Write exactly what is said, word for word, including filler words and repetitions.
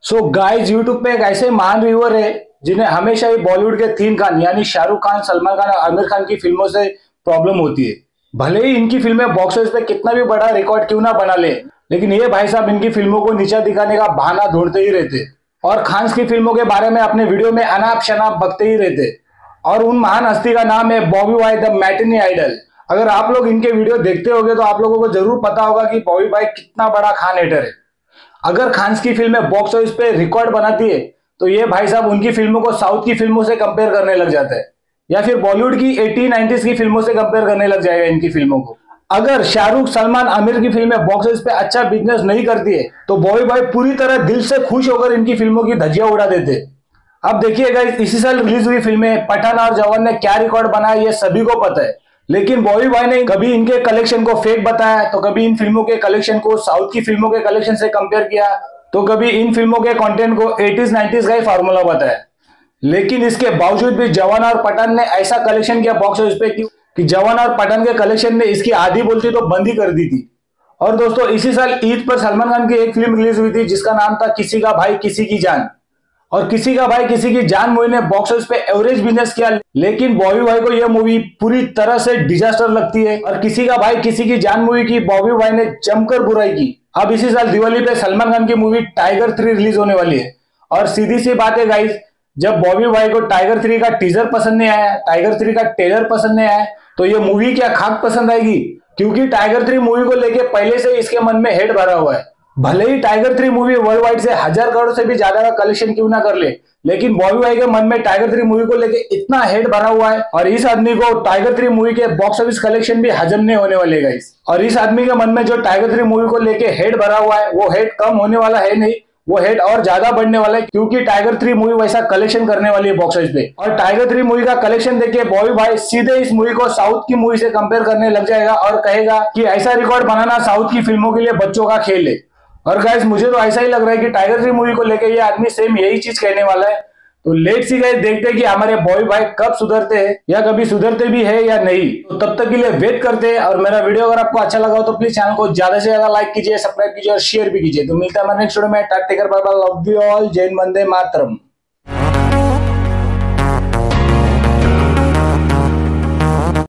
So guys, YouTube पे एक ऐसे महान व्यूअर है जिन्हें हमेशा ही बॉलीवुड के तीन खान यानी शाहरुख खान, सलमान खान और आमिर खान की फिल्मों से प्रॉब्लम होती है। भले ही इनकी फिल्में बॉक्स ऑफिस पे कितना भी बड़ा रिकॉर्ड क्यों ना बना ले, लेकिन ये भाई साहब इनकी फिल्मों को नीचा दिखाने का बहाना ढूंढते ही रहते और खान्स की फिल्मों के बारे में अपने वीडियो में अनाप शनाप बकते ही रहते। और उन महान हस्ती का नाम है बॉबी भाई द मैटिनी आइडल। अगर आप लोग इनके वीडियो देखते होंगे तो आप लोगों को जरूर पता होगा कि बॉबी भाई कितना बड़ा खान हेटर है। अगर खान्स की फिल्में बॉक्स ऑफिस पे रिकॉर्ड बनाती है तो ये भाई साहब उनकी फिल्मों को साउथ की फिल्मों से कंपेयर करने लग जाता है, या फिर बॉलीवुड की एटीन नाइंटीज़ की फिल्मों से कंपेयर करने लग जाएगा इनकी फिल्मों को। अगर शाहरुख, सलमान, आमिर की फिल्में बॉक्स ऑफिस पे अच्छा बिजनेस नहीं करती है तो बॉबी भाई पूरी तरह दिल से खुश होकर इनकी फिल्मों की धज्जियां उड़ा देते। अब देखिएगा, इसी साल रिलीज हुई फिल्में पठान और जवान ने क्या रिकॉर्ड बनाया ये सभी को पता है, लेकिन बॉबी भाई ने कभी इनके कलेक्शन को फेक बताया, तो कभी इन फिल्मों के कलेक्शन को साउथ की फिल्मों के कलेक्शन से कंपेयर किया, तो कभी इन फिल्मों के कंटेंट को एटीज़ नाइंटीज़ का ही फार्मूला बताया। लेकिन इसके बावजूद भी जवान और पठान ने ऐसा कलेक्शन किया बॉक्स ऑफिस पे कि जवान और पठान के कलेक्शन ने इसकी आधी बोलती तो बंद ही कर दी थी। और दोस्तों, इसी साल ईद पर सलमान खान की एक फिल्म रिलीज हुई थी जिसका नाम था किसी का भाई किसी की जान। और किसी का भाई किसी की जान मूवी ने बॉक्स ऑफिस पे एवरेज बिजनेस किया, लेकिन बॉबी भाई को यह मूवी पूरी तरह से डिजास्टर लगती है। और किसी का भाई किसी की जान मूवी की बॉबी भाई ने जमकर बुराई की। अब इसी साल दिवाली पे सलमान खान की मूवी टाइगर थ्री रिलीज होने वाली है, और सीधी सी बात है गाइस, जब बॉबी भाई को टाइगर थ्री का टीजर पसंद नहीं आया, टाइगर थ्री का ट्रेलर पसंद नहीं आया, तो ये मूवी क्या खाक पसंद आएगी? क्योंकि टाइगर थ्री मूवी को लेके पहले से इसके मन में हेट भरा हुआ है। भले ही tiger three movie worldwide से हजार करोड़ से भी ज्यादा का कलेक्शन क्यों ना कर ले, लेकिन बॉबी भाई के मन में टाइगर थ्री मूवी को लेके इतना हेट भरा हुआ है, और इस आदमी को टाइगर थ्री मूवी के बॉक्स ऑफिस कलेक्शन भी हजम नहीं होने वाले गाइस। और इस आदमी के मन में जो टाइगर थ्री मूवी को लेके हेट भरा हुआ है, वो हेट कम होने वाला है नहीं, वो हेट और ज्यादा बढ़ने वाला है, क्योंकि टाइगर थ्री मूवी वैसा कलेक्शन करने वाली है बॉक्स ऑफिस पे। और टाइगर थ्री मूवी का कलेक्शन देखिए बॉबी भाई सीधे इस मूवी को साउथ की मूवी से कंपेयर करने लग जाएगा और कहेगा कि ऐसा रिकॉर्ड बनाना साउथ की फिल्मों के लिए बच्चों का खेल है। और गाइस, मुझे तो ऐसा ही लग रहा है कि टाइगर थ्री मूवी को लेके ये आदमी सेम यही चीज कहने वाला है। तो लेट सी गाइस, देखते हैं कि हमारे बॉबी भाई कब सुधरते हैं या कभी सुधरते भी है या नहीं। तो तब तक के लिए वेट करते हैं। और मेरा वीडियो अगर आपको अच्छा लगा हो तो प्लीज चैनल को ज्यादा से ज्यादा लाइक कीजिए, सब्सक्राइब कीजिए और शेयर भी कीजिए। तो मिलता है हमारे नेक्स्ट वीडियो में। Tata, take care, bye bye, love you all, Jai Hind, Vande Mataram.